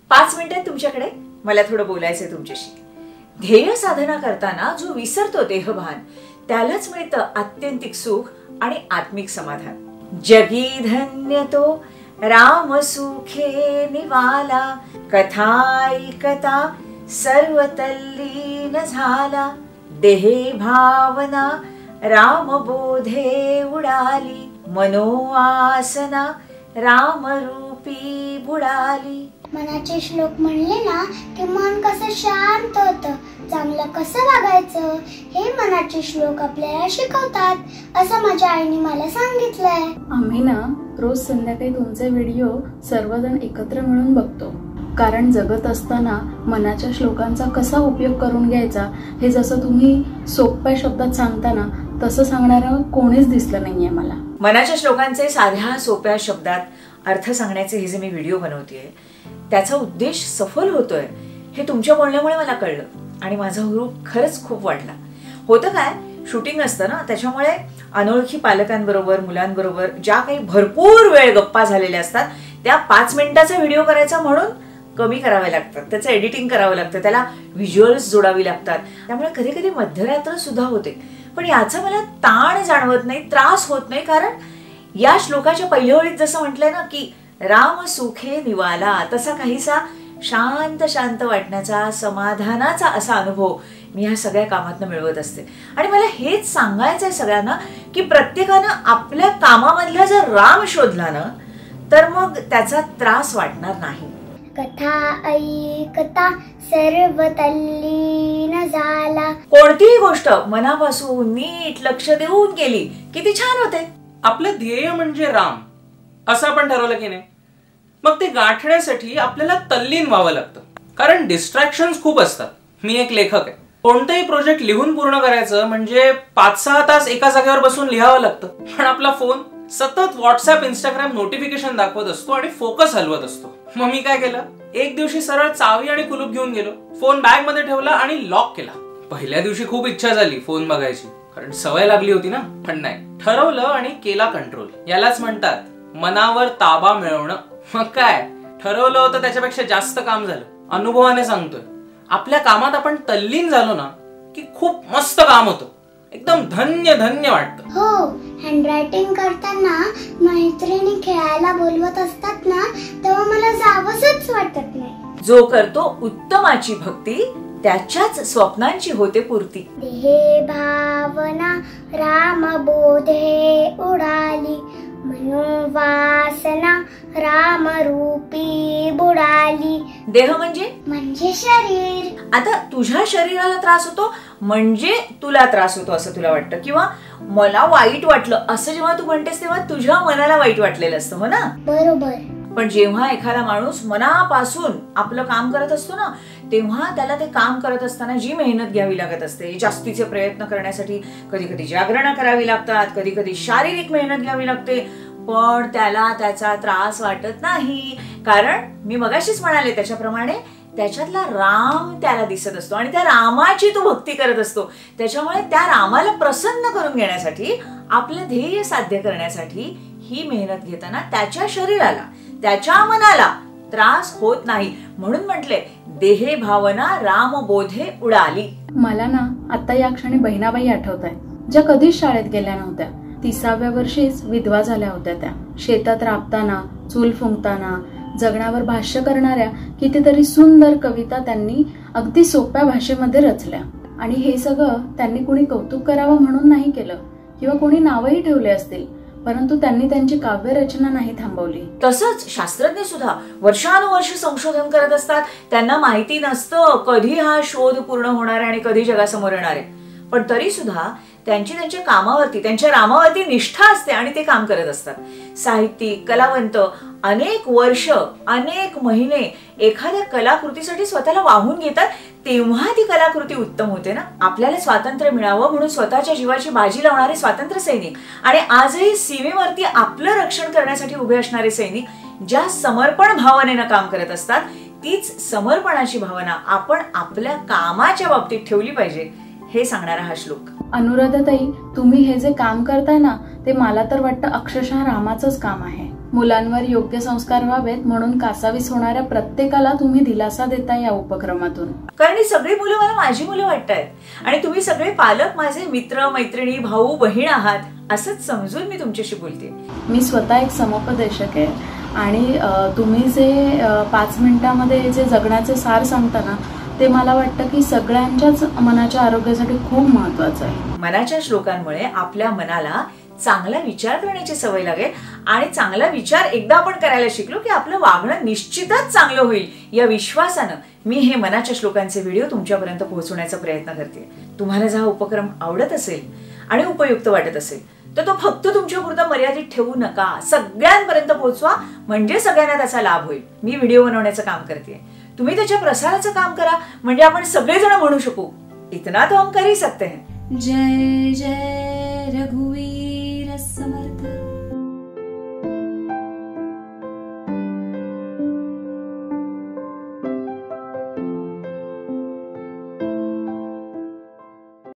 5 मिनिटात तुमच्याकडे मला थोडं बोलायचंय तुमच्याशी. ध्येय साधना करताना जो विसरतो देहभान त्यालाच मिळतं आत्यंतिक सुख आणि आत्मिक समाधान. जगी धन्य तो राम सुखे निवाला, कथा ऐकता सर्व तल्लीन झाला. देहे भावना राम बोधे उडाली, मनोवासना राम रूपी बुडाली. मनाचे श्लोक म्हणले ना की मन कसं शांत होतं, चांगलं कसं वागायचं हे मनाचे श्लोक आपल्याला शिकवतात, असं माझ्या आईने मला सांगितलंय. आम्ही ना रोज संध्याकाळी तुमचे व्हिडिओ सर्वजण एकत्र मिळून बघतो, कारण जगत असताना मनाच्या श्लोकांचा कसा उपयोग करून घ्यायचा हे जसं तुम्ही सोप्या शब्दात सांगता ना तसं सांगणारं कोणीच दिसलं नाहीये मला. मनाच्या श्लोकांचे साध्या सोप्या शब्दात अर्थ सांगण्याचे हे जे मी व्हिडिओ बनवतेय त्याचा उद्देश सफल होतोय हे तुमच्या बोलण्यामुळे मला कळलं आणि माझा हुरूप खरंच खूप वाढला. होतं काय, शूटिंग असतं ना, त्याच्यामुळे अनोळखी पालकांबरोबर मुलांबरोबर ज्या काही भरपूर वेळ गप्पा झालेल्या असतात त्या 5 मिनिटाचा व्हिडिओ करायचा म्हणून कमी करावे लागतात, त्याचं एडिटिंग करावं लागतं, त्याला व्हिज्युअल्स जोडावी लागतात, त्यामुळे कधी कधी मध्यरात्र सुद्धा होते. पण याचा मला ताण जाणवत नाही, त्रास होत नाही, कारण या श्लोकाच्या पहिल्या ओळीत जसं म्हटलंय ना की राम सुखे निवाला, तसा काहीसा शांत शांत वाटण्याचा समाधानाचा असा अनुभव मी ह्या सगळ्या कामातनं मिळवत असते. आणि मला हेच सांगायचंय सगळ्यांना की प्रत्येकानं आपल्या कामामधला जर राम शोधला ना तर मग त्याचा त्रास वाटणार नाही. कथा ऐकता सर्व तल्लीन झाला. कोणतीही गोष्ट मनापासून नीट लक्ष देऊन केली किती छान होते. आपलं ध्येय म्हणजे राम असं आपण ठरवलं की नाही, मग ते गाठण्यासाठी आपल्याला तल्लीन व्हावं लागतं, कारण डिस्ट्रॅक्शन्स खूप असतात. मी एक लेखक आहे, कोणताही प्रोजेक्ट लिहून पूर्ण करायचं म्हणजे 5-6 तास एका जागेवर बसून लिहावं लागतं, पण आपला फोन सतत व्हॉट्सअप इंस्टाग्राम नोटिफिकेशन दाखवत असतो आणि फोकस हलवत असतो. मग मी काय केलं, एक दिवशी सरळ चावी आणि कुलूप घेऊन गेलो, फोन बॅग मध्ये ठेवला आणि लॉक केला. पहिल्या दिवशी खूप इच्छा झाली फोन बघायची, कारण सवय लागली होती ना, पण नाही, ठरवलं आणि केला कंट्रोल. यालाच म्हणतात मनावर ताबा मिळवणं. मग काय, ठरवलं होतं त्याच्यापेक्षा जास्त काम झालं. अनुभवाने सांगतोय, आपल्या कामात आपण तल्लीन झालो ना की खूप मस्त काम होतं, एकदम धन्य धन्य वाटतं. हो, हँडरायटिंग करताना मैत्रिणी खेळायला बोलवत असतात ना तेव्हा मला जावंसच वाटत नाही. जो करतो उत्तमाची भक्ती त्याच्याच स्वप्नांची होते पूर्ती. देहे भावना राम बोधे उडाली, मनोवासना राम रूपी बुडाली. देह म्हणजे शरीर. आता तुझ्या शरीराला त्रास होतो म्हणजे तुला त्रास होतो असं तुला वाटतं, किंवा मला वाईट वाटलं असं जेव्हा तू म्हणतेस तेव्हा तुझ्या मनाला वाईट वाटलेलं असतं, हो ना? बरोबर. पण जेव्हा एखादा माणूस मनापासून आपलं काम करत असतो ना तेव्हा त्याला ते काम करत असताना जी मेहनत घ्यावी लागत असते, जास्तीचे प्रयत्न करण्यासाठी कधी कधी जागरणं करावी लागतात, कधी कधी शारीरिक मेहनत घ्यावी लागते, पण त्याला त्याचा त्रास वाटत नाही, कारण मी मगाशीच म्हणाले त्याच्याप्रमाणे त्याच्यातला राम त्याला दिसत असतो आणि त्या रामाची तो भक्ती करत असतो. त्याच्यामुळे त्या रामाला प्रसन्न करून घेण्यासाठी, आपलं ध्येय साध्य करण्यासाठी ही मेहनत घेताना त्याच्या शरीराला त्याच्या मनाला त्रास होत नाही. म्हणून म्हटले देहे भावना राम बोधे उडाली. मला ना आता या क्षणी बहिणाबाई आठवत आहे, ज्या कधीच शाळेत गेल्या नव्हत्या. 30व्या वर्षीच विधवा झाल्या होत्या. त्या शेतात राबताना, चूल फुंकताना, जगण्यावर भाष्य करणाऱ्या कितीतरी सुंदर कविता त्यांनी अगदी सोप्या भाषेमध्ये रचल्या. आणि हे सगळं त्यांनी कुणी कौतुक करावं म्हणून नाही केलं किंवा कोणी नावही ठेवले असतील, परंतु त्यांनी त्यांची काव्य रचना नाही थांबवली. तसंच शास्त्रज्ञ सुद्धा वर्षानुवर्ष संशोधन करत असतात. त्यांना माहिती नसतं कधी हा शोध पूर्ण होणार आहे आणि कधी जगासमोर येणार आहे, पण तरी सुद्धा त्यांची त्यांच्या कामावरती, त्यांच्या रामावरती निष्ठा असते आणि ते काम करत असतात. साहित्यिक, कलावंत अनेक वर्ष, अनेक महिने एखाद्या कलाकृतीसाठी स्वतःला वाहून घेतात, तेव्हा ती कलाकृती उत्तम होते ना. आपल्याला स्वातंत्र्य मिळावं म्हणून स्वतःच्या जीवाची बाजी लावणारे स्वातंत्र्य सैनिक आणि आजही सीमेवरती आपलं रक्षण करण्यासाठी उभे असणारे सैनिक ज्या समर्पण भावनेनं काम करत असतात, तीच समर्पणाची भावना आपण आपल्या कामाच्या बाबतीत ठेवली पाहिजे, हे सांगणारा हा श्लोक. अनुराधाताई, तुम्ही हे जे काम करताय ना ते मला तर वाटतं अक्षरशः रामाचंच काम आहे. मुलांवर योग्य संस्कार व्हावेत म्हणून कासावीस होणाऱ्या प्रत्येकाला तुम्ही दिलासा देता या उपक्रमातून. कारण ही सगळी मुलं मला माझी मुलं वाटतायत आणि तुम्ही सगळे पालक माझे मित्र मैत्रिणी भाऊ बहीण आहात असंच समजून मी तुमच्याशी बोलते. मी स्वतः एक समुपदेशक आहे आणि तुम्ही जे 5 मिनिटांमध्ये जे जगण्याचे सार सांगता ना ते मला वाटतं की सगळ्यांच्याच मनाच्या आरोग्यासाठी खूप महत्वाचं आहे. मनाच्या श्लोकांमुळे आपल्या मनाला चांगला विचार करण्याची सवय लागेल आणि चांगला विचार एकदा आपण करायला शिकलो की आपलं वागणं निश्चितच चांगलं होईल या विश्वासानं मी हे मनाच्या श्लोकांचे व्हिडिओ तुमच्यापर्यंत पोहोचवण्याचा प्रयत्न करते. तुम्हाला जर हा उपक्रम आवडत असेल आणि उपयुक्त वाटत असेल तर तो फक्त तुमच्यापुरता मर्यादित ठेवू नका, सगळ्यांपर्यंत पोहोचवा म्हणजे सगळ्यांना त्याचा लाभ होईल. मी व्हिडिओ बनवण्याचं काम करते, तुम्ही त्याच्या प्रसाराचं काम करा म्हणजे आपण सगळेजण म्हणू शकू इतना तो हम कर ही सकते हैं. जय जय रघुवीर